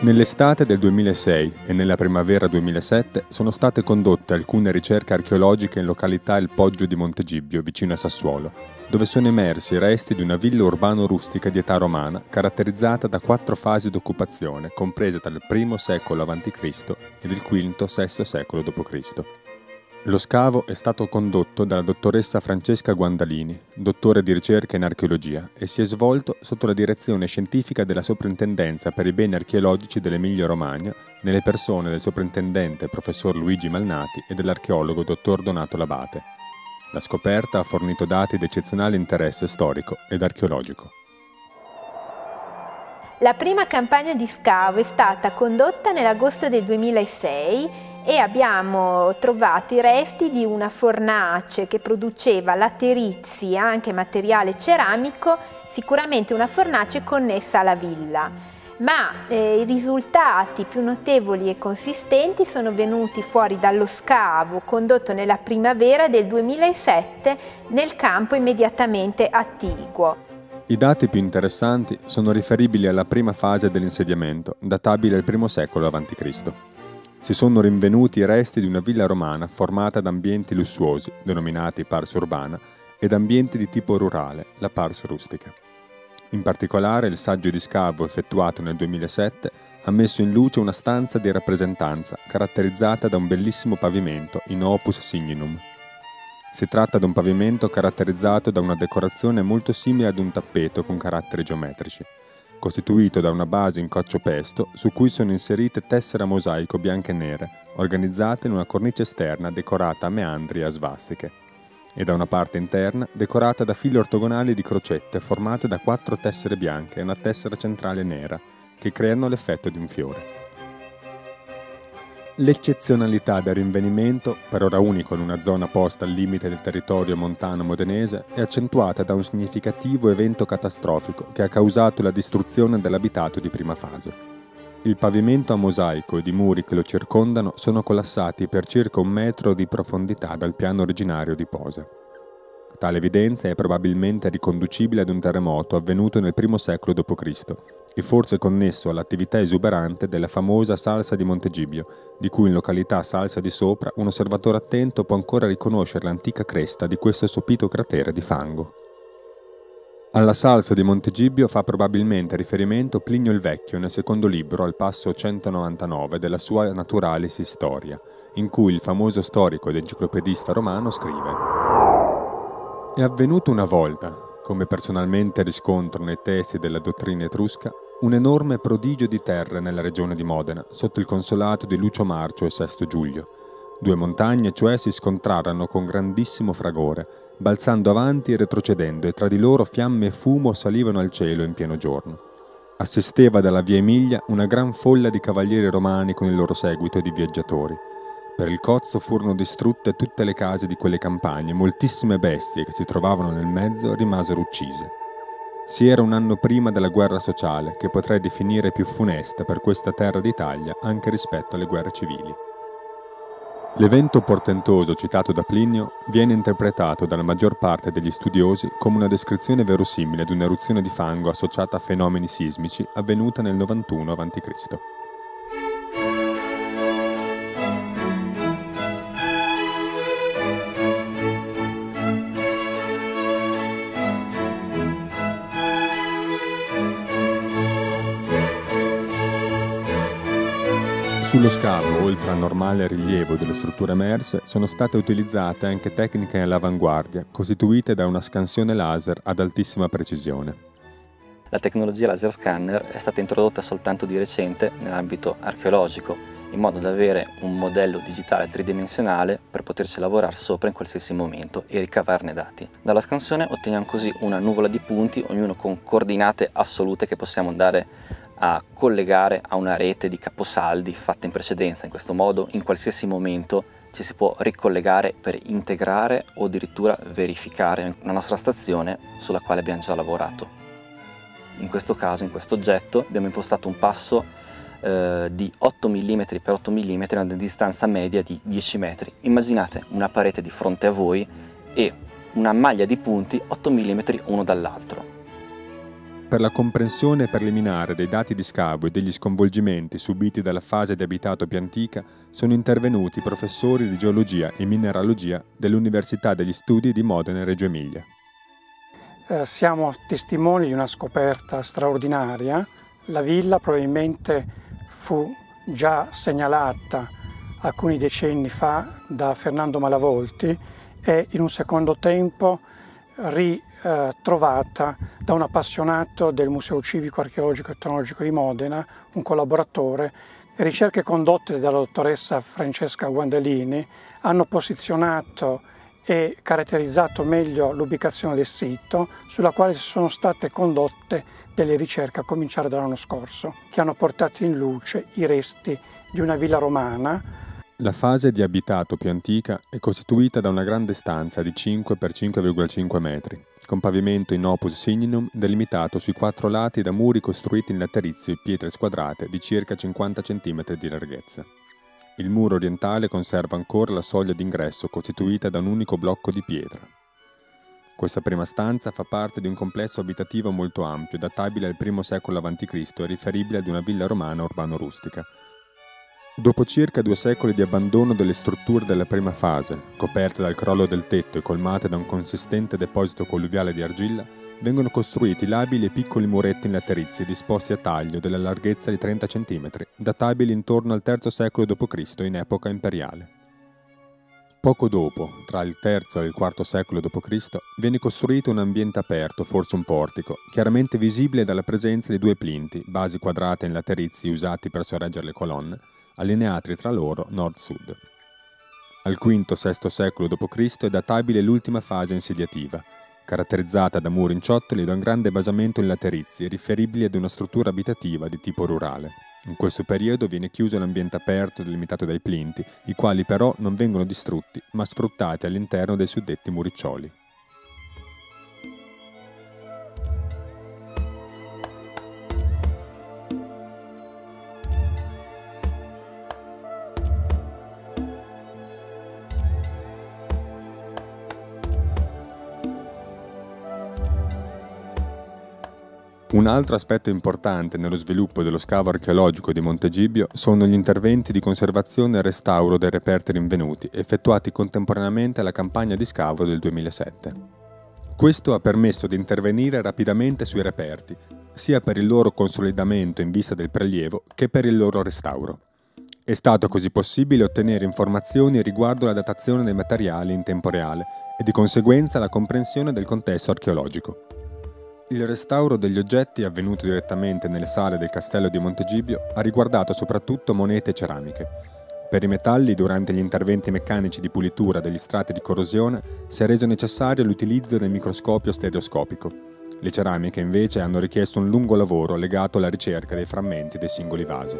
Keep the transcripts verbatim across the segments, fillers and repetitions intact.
Nell'estate del duemilasei e nella primavera duemilasette sono state condotte alcune ricerche archeologiche in località Il Poggio di Montegibbio, vicino a Sassuolo, dove sono emersi i resti di una villa urbano-rustica di età romana caratterizzata da quattro fasi d'occupazione, comprese tra il primo secolo avanti Cristo ed il quinto-sesto secolo dopo Cristo. Lo scavo è stato condotto dalla dottoressa Francesca Guandalini, dottore di ricerca in archeologia, e si è svolto sotto la direzione scientifica della Soprintendenza per i beni archeologici dell'Emilia-Romagna, nelle persone del soprintendente professor Luigi Malnati e dell'archeologo dottor Donato Labate. La scoperta ha fornito dati di eccezionale interesse storico ed archeologico. La prima campagna di scavo è stata condotta nell'agosto del duemilasei e abbiamo trovato i resti di una fornace che produceva laterizi, anche materiale ceramico, sicuramente una fornace connessa alla villa. Ma eh, i risultati più notevoli e consistenti sono venuti fuori dallo scavo condotto nella primavera del duemilasette nel campo immediatamente attiguo. I dati più interessanti sono riferibili alla prima fase dell'insediamento, databile al primo secolo avanti Cristo. Si sono rinvenuti i resti di una villa romana formata da ambienti lussuosi, denominati pars urbana, ed ambienti di tipo rurale, la pars rustica. In particolare, il saggio di scavo effettuato nel duemilasette ha messo in luce una stanza di rappresentanza caratterizzata da un bellissimo pavimento in opus signinum. Si tratta di un pavimento caratterizzato da una decorazione molto simile ad un tappeto con caratteri geometrici, costituito da una base in coccio pesto su cui sono inserite tessere a mosaico bianche e nere, organizzate in una cornice esterna decorata a meandri e a svastiche, e da una parte interna decorata da fili ortogonali di crocette formate da quattro tessere bianche e una tessera centrale nera, che creano l'effetto di un fiore. L'eccezionalità del rinvenimento, per ora unico in una zona posta al limite del territorio montano modenese, è accentuata da un significativo evento catastrofico che ha causato la distruzione dell'abitato di prima fase. Il pavimento a mosaico ed i muri che lo circondano sono collassati per circa un metro di profondità dal piano originario di posa. Tale evidenza è probabilmente riconducibile ad un terremoto avvenuto nel primo secolo dopo Cristo e forse connesso all'attività esuberante della famosa Salsa di Montegibbio, di cui in località Salsa di Sopra un osservatore attento può ancora riconoscere l'antica cresta di questo sopito cratere di fango. Alla Salsa di Montegibbio fa probabilmente riferimento Plinio il Vecchio nel secondo libro, al passo centonovantanove della sua Naturalis Historia, in cui il famoso storico ed enciclopedista romano scrive: «È avvenuto una volta, come personalmente riscontro nei testi della dottrina etrusca, un enorme prodigio di terre nella regione di Modena, sotto il consolato di Lucio Marcio e Sesto Giulio. Due montagne, cioè, si scontrarono con grandissimo fragore, balzando avanti e retrocedendo, e tra di loro fiamme e fumo salivano al cielo in pieno giorno. Assisteva dalla via Emilia una gran folla di cavalieri romani con il loro seguito di viaggiatori. Per il cozzo furono distrutte tutte le case di quelle campagne, moltissime bestie che si trovavano nel mezzo rimasero uccise. Si era un anno prima della guerra sociale, che potrei definire più funesta per questa terra d'Italia anche rispetto alle guerre civili». L'evento portentoso citato da Plinio viene interpretato dalla maggior parte degli studiosi come una descrizione verosimile di un'eruzione di fango associata a fenomeni sismici avvenuta nel novantuno avanti Cristo. Sullo scavo, oltre al normale rilievo delle strutture emerse, sono state utilizzate anche tecniche all'avanguardia, costituite da una scansione laser ad altissima precisione. La tecnologia laser scanner è stata introdotta soltanto di recente nell'ambito archeologico, in modo da avere un modello digitale tridimensionale per poterci lavorare sopra in qualsiasi momento e ricavarne dati. Dalla scansione otteniamo così una nuvola di punti, ognuno con coordinate assolute che possiamo andare a collegare a una rete di caposaldi fatta in precedenza. In questo modo in qualsiasi momento ci si può ricollegare per integrare o addirittura verificare la nostra stazione sulla quale abbiamo già lavorato. In questo caso, in questo oggetto, abbiamo impostato un passo eh, di otto millimetri per otto millimetri a una distanza media di dieci metri. Immaginate una parete di fronte a voi e una maglia di punti otto millimetri uno dall'altro. per la comprensione preliminare dei dati di scavo e degli sconvolgimenti subiti dalla fase di abitato più antica sono intervenuti professori di geologia e mineralogia dell'Università degli Studi di Modena e Reggio Emilia. Eh, siamo testimoni di una scoperta straordinaria. La villa probabilmente fu già segnalata alcuni decenni fa da Fernando Malavolti e in un secondo tempo ritrovata da un appassionato del Museo Civico Archeologico e Etnologico di Modena, un collaboratore. Le ricerche condotte dalla dottoressa Francesca Guandalini hanno posizionato e caratterizzato meglio l'ubicazione del sito, sulla quale sono state condotte delle ricerche a cominciare dall'anno scorso, che hanno portato in luce i resti di una villa romana. La fase di abitato più antica è costituita da una grande stanza di cinque per cinque virgola cinque metri, con pavimento in opus signinum delimitato sui quattro lati da muri costruiti in laterizio e pietre squadrate di circa cinquanta centimetri di larghezza. Il muro orientale conserva ancora la soglia d'ingresso costituita da un unico blocco di pietra. Questa prima stanza fa parte di un complesso abitativo molto ampio, databile al primo secolo avanti Cristo e riferibile ad una villa romana urbano-rustica. Dopo circa due secoli di abbandono delle strutture della prima fase, coperte dal crollo del tetto e colmate da un consistente deposito colluviale di argilla, vengono costruiti labili e piccoli muretti in laterizi disposti a taglio della larghezza di trenta centimetri, databili intorno al terzo secolo dopo Cristo in epoca imperiale. Poco dopo, tra il terzo e il quarto secolo dopo Cristo, viene costruito un ambiente aperto, forse un portico, chiaramente visibile dalla presenza di due plinti, basi quadrate in laterizi usati per sorreggere le colonne, allineati tra loro nord-sud. Al quinto sesto secolo dopo Cristo è databile l'ultima fase insediativa, caratterizzata da muri in ciottoli e da un grande basamento in laterizi, riferibili ad una struttura abitativa di tipo rurale. In questo periodo viene chiuso l'ambiente aperto delimitato dai plinti, i quali però non vengono distrutti, ma sfruttati all'interno dei suddetti muriccioli. Un altro aspetto importante nello sviluppo dello scavo archeologico di Monte Gibbio sono gli interventi di conservazione e restauro dei reperti rinvenuti, effettuati contemporaneamente alla campagna di scavo del duemilasette. Questo ha permesso di intervenire rapidamente sui reperti, sia per il loro consolidamento in vista del prelievo che per il loro restauro. È stato così possibile ottenere informazioni riguardo la datazione dei materiali in tempo reale e di conseguenza la comprensione del contesto archeologico. Il restauro degli oggetti avvenuto direttamente nelle sale del castello di Monte Gibbio ha riguardato soprattutto monete e ceramiche. Per i metalli, durante gli interventi meccanici di pulitura degli strati di corrosione, si è reso necessario l'utilizzo del microscopio stereoscopico. Le ceramiche, invece, hanno richiesto un lungo lavoro legato alla ricerca dei frammenti dei singoli vasi.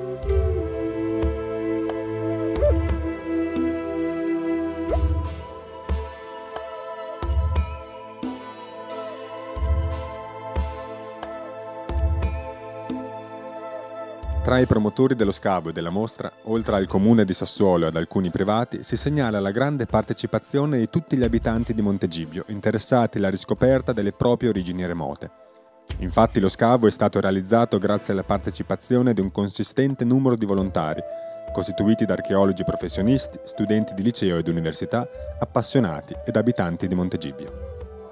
Tra i promotori dello scavo e della mostra, oltre al comune di Sassuolo e ad alcuni privati, si segnala la grande partecipazione di tutti gli abitanti di Monte Gibbio, interessati alla riscoperta delle proprie origini remote. Infatti lo scavo è stato realizzato grazie alla partecipazione di un consistente numero di volontari, costituiti da archeologi professionisti, studenti di liceo ed università, appassionati ed abitanti di Monte Gibbio.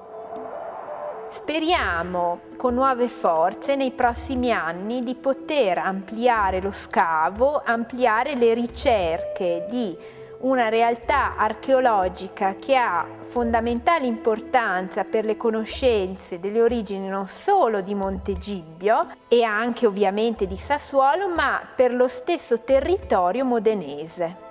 Speriamo con nuove forze nei prossimi anni di poter ampliare lo scavo, ampliare le ricerche di una realtà archeologica che ha fondamentale importanza per le conoscenze delle origini non solo di Monte Gibbio e anche ovviamente di Sassuolo, ma per lo stesso territorio modenese.